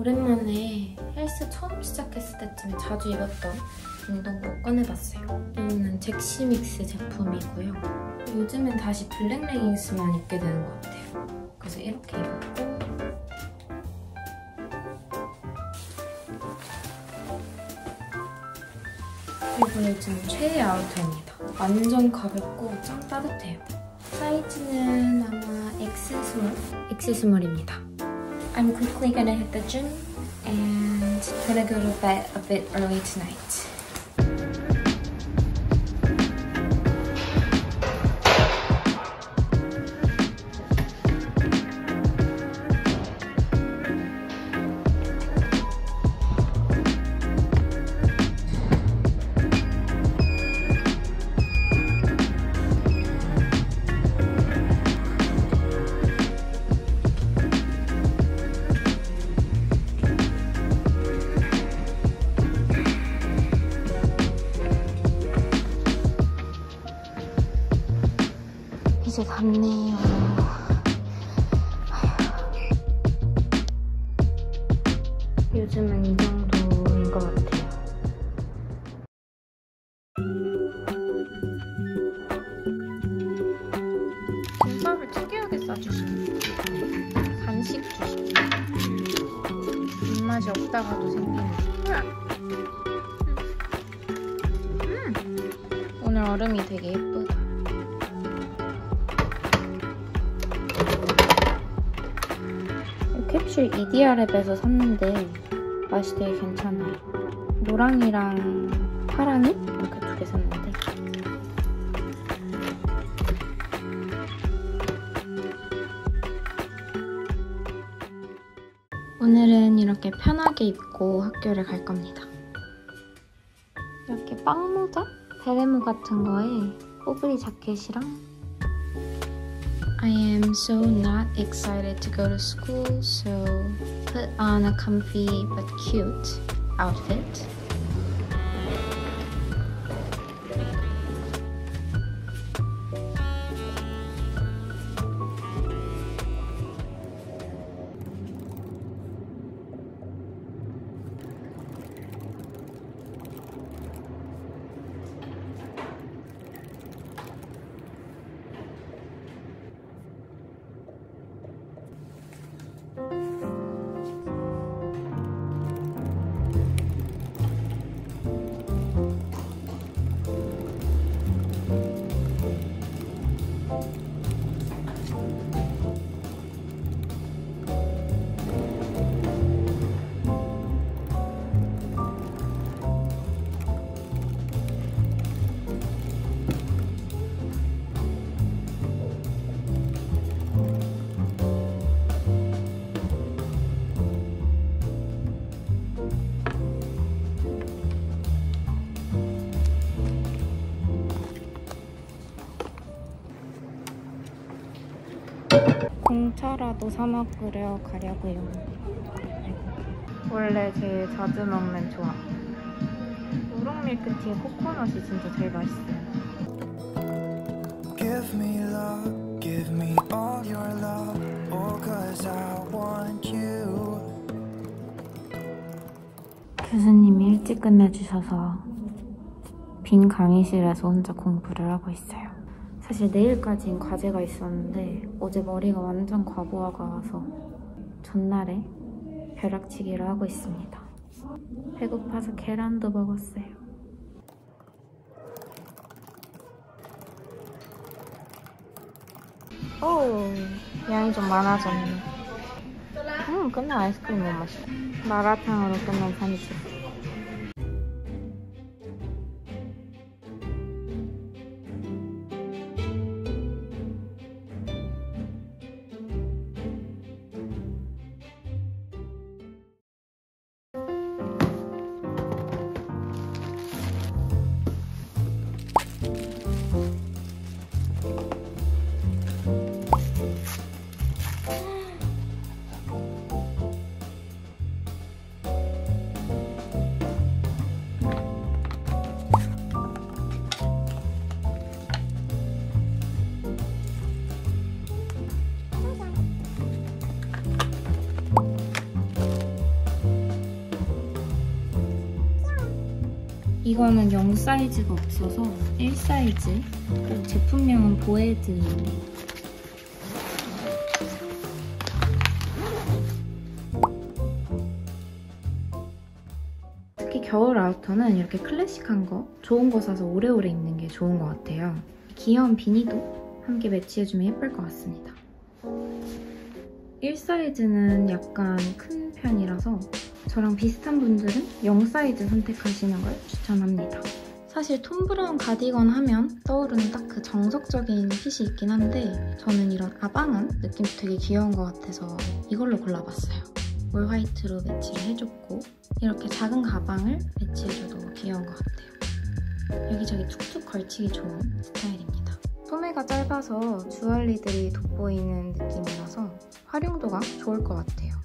오랜만에 헬스 처음 시작했을 때쯤에 자주 입었던 운동복 꺼내봤어요. 이거는 잭시믹스 제품이고요. 요즘엔 다시 블랙 레깅스만 입게 되는 것 같아요. 그래서 이렇게 입었고, 그리고 요즘 최애 아우터입니다. 완전 가볍고 짱 따뜻해요. 사이즈는 아마 X 스몰입니다. I'm quickly gonna hit the gym and gonna go to bed a bit early tonight. 이제 닿네요. 요즘은 이 정도인 것 같아요. 김밥을 특이하게 싸주시네. 간식 주식. 입맛이 없다가도 생기는. 오늘 얼음이 되게 예쁘다. 캡슐 EDR앱에서 샀는데 맛이 되게 괜찮아요. 노랑이랑 파랑이 이렇게 두 개 샀는데 오늘은 이렇게 편하게 입고 학교를 갈 겁니다. 이렇게 빵모자? 베레모 같은 거에 뽀글이 자켓이랑 I am so not excited to go to school, so put on a comfy but cute outfit. 공차라도 사 먹으려 가려고요. 원래 제일 자주 먹는 조합. 우롱 밀크티에 코코넛이 진짜 제일 맛있어요. Give me love, give me all your love, all 'cause I want you. 교수님이 일찍 끝내주셔서 빈 강의실에서 혼자 공부를 하고 있어요. 사실 내일까지는 과제가 있었는데 어제 머리가 완전 과부하가 와서 전날에 벼락치기를 하고 있습니다. 배고파서 계란도 먹었어요. 오, 양이 좀 많아졌네. 끝내 아이스크림 너무 맛있어. 마라탕으로 끝난 3일. 이거는 0 사이즈가 없어서 1 사이즈. 그리고 제품명은 보헤드. 특히 겨울 아우터는 이렇게 클래식한 거, 좋은 거 사서 오래오래 입는 게 좋은 것 같아요. 귀여운 비니도 함께 매치해주면 예쁠 것 같습니다. 1 사이즈는 약간 큰 편이라서 저랑 비슷한 분들은 0 사이즈 선택하시는 걸 추천합니다. 사실 톰 브라운 가디건 하면 떠오르는 딱 그 정석적인 핏이 있긴 한데 저는 이런 아방한 느낌도 되게 귀여운 것 같아서 이걸로 골라봤어요. 올 화이트로 매치를 해줬고 이렇게 작은 가방을 매치해줘도 귀여운 것 같아요. 여기저기 툭툭 걸치기 좋은 스타일입니다. 소매가 짧아서 주얼리들이 돋보이는 느낌이라서 활용도가 좋을 것 같아요.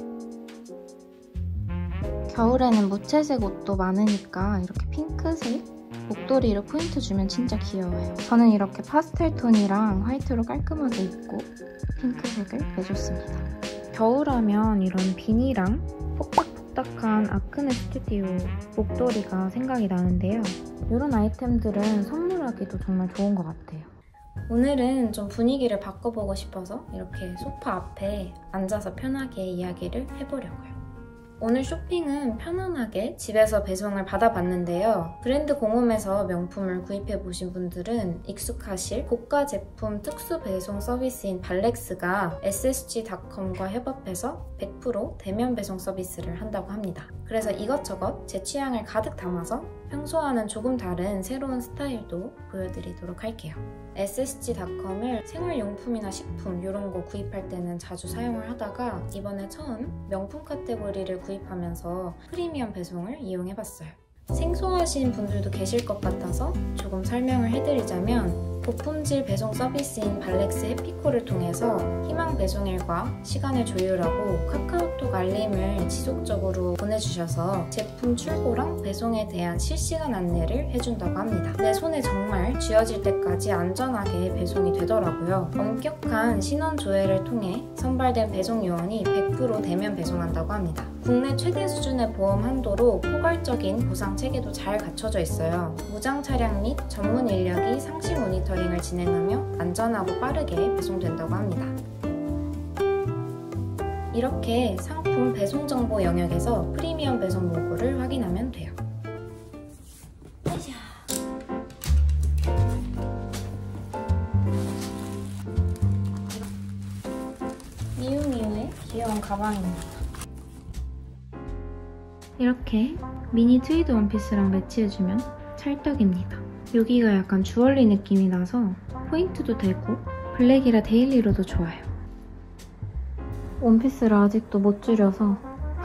겨울에는 무채색 옷도 많으니까 이렇게 핑크색 목도리를 포인트 주면 진짜 귀여워요. 저는 이렇게 파스텔 톤이랑 화이트로 깔끔하게 입고 핑크색을 내줬습니다. 겨울하면 이런 비니랑 폭닥폭닥한 아크네 스튜디오 목도리가 생각이 나는데요. 이런 아이템들은 선물하기도 정말 좋은 것 같아요. 오늘은 좀 분위기를 바꿔보고 싶어서 이렇게 소파 앞에 앉아서 편하게 이야기를 해보려고요. 오늘 쇼핑은 편안하게 집에서 배송을 받아봤는데요. 브랜드 공홈에서 명품을 구입해보신 분들은 익숙하실 고가 제품 특수 배송 서비스인 발렉스가 SSG.com과 협업해서 100% 대면 배송 서비스를 한다고 합니다. 그래서 이것저것 제 취향을 가득 담아서 평소와는 조금 다른 새로운 스타일도 보여드리도록 할게요. SSG.com을 생활용품이나 식품 이런 거 구입할 때는 자주 사용을 하다가 이번에 처음 명품 카테고리를 구입하면서 프리미엄 배송을 이용해봤어요. 생소하신 분들도 계실 것 같아서 조금 설명을 해드리자면 고품질 배송 서비스인 발렉스 해피콜을 통해서 희망 배송일과 시간을 조율하고 카카오톡 알림을 지속적으로 보내주셔서 제품 출고랑 배송에 대한 실시간 안내를 해준다고 합니다. 내 손에 정말 쥐어질 때까지 안전하게 배송이 되더라고요. 엄격한 신원 조회를 통해 선발된 배송 요원이 100% 대면 배송한다고 합니다. 국내 최대 수준의 보험 한도로 포괄적인 보상 체계도 잘 갖춰져 있어요. 무장 차량 및 전문 인력이 상시 모니터링을 진행하며 안전하고 빠르게 배송된다고 합니다. 이렇게 상품 배송 정보 영역에서 프리미엄 배송 로고를 확인하면 돼요. 미우미우의 귀여운 가방입니다. 이렇게 미니 트위드 원피스랑 매치해주면 찰떡입니다. 여기가 약간 주얼리 느낌이 나서 포인트도 되고 블랙이라 데일리로도 좋아요. 원피스를 아직도 못 줄여서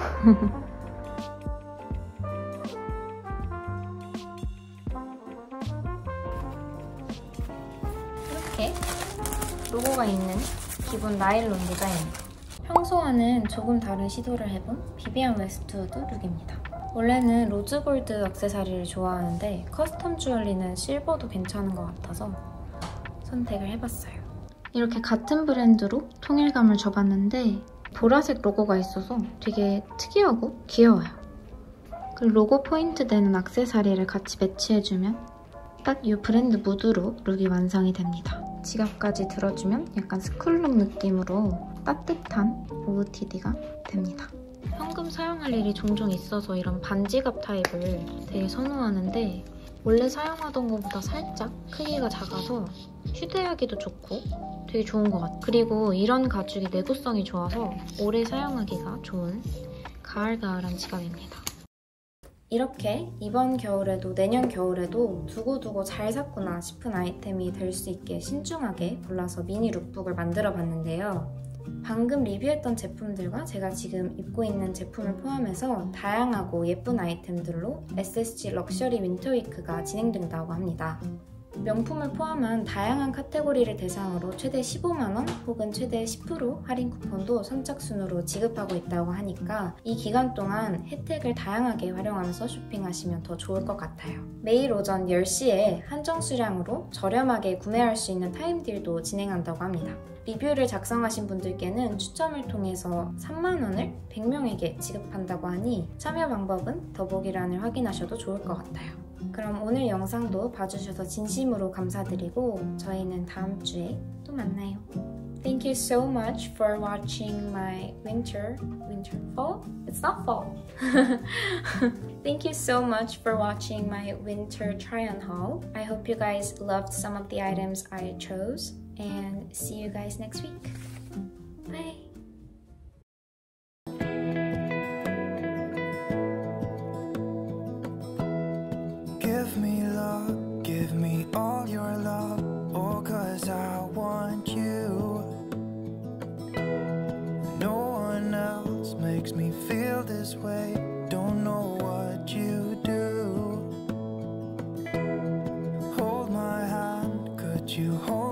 이렇게 로고가 있는 기본 나일론 디자인입니다. 평소와는 조금 다른 시도를 해본 비비안 웨스트우드 룩입니다. 원래는 로즈골드 액세서리를 좋아하는데 커스텀 주얼리는 실버도 괜찮은 것 같아서 선택을 해봤어요. 이렇게 같은 브랜드로 통일감을 줘봤는데 보라색 로고가 있어서 되게 특이하고 귀여워요. 그리고 로고 포인트 되는 액세서리를 같이 매치해주면 딱 이 브랜드 무드로 룩이 완성이 됩니다. 지갑까지 들어주면 약간 스쿨룩 느낌으로 따뜻한 OOTD가 됩니다. 현금 사용할 일이 종종 있어서 이런 반지갑 타입을 되게 선호하는데 원래 사용하던 것보다 살짝 크기가 작아서 휴대하기도 좋고 되게 좋은 것 같아요. 그리고 이런 가죽이 내구성이 좋아서 오래 사용하기가 좋은 가을가을한 지갑입니다. 이렇게 이번 겨울에도 내년 겨울에도 두고두고 잘 샀구나 싶은 아이템이 될 수 있게 신중하게 골라서 미니 룩북을 만들어 봤는데요. 방금 리뷰했던 제품들과 제가 지금 입고 있는 제품을 포함해서 다양하고 예쁜 아이템들로 SSG 럭셔리 윈터위크가 진행된다고 합니다. 명품을 포함한 다양한 카테고리를 대상으로 최대 15만원 혹은 최대 10% 할인 쿠폰도 선착순으로 지급하고 있다고 하니까 이 기간 동안 혜택을 다양하게 활용하면서 쇼핑하시면 더 좋을 것 같아요. 매일 오전 10시에 한정 수량으로 저렴하게 구매할 수 있는 타임딜도 진행한다고 합니다. 리뷰를 작성하신 분들께는 추첨을 통해서 3만원을 100명에게 지급한다고 하니 참여 방법은 더보기란을 확인하셔도 좋을 것 같아요. 그럼 오늘 영상도 봐주셔서 진심으로 감사드리고 저희는 다음 주에 또 만나요. Thank you so much for watching my fall? It's not fall. Thank you so much for watching my winter try-on haul. I hope you guys loved some of the items I chose, and see you guys next week. Bye! Give me love, give me all your love, oh, 'cause I want you. No one else makes me feel this way, don't know what you do. Hold my hand, could you hold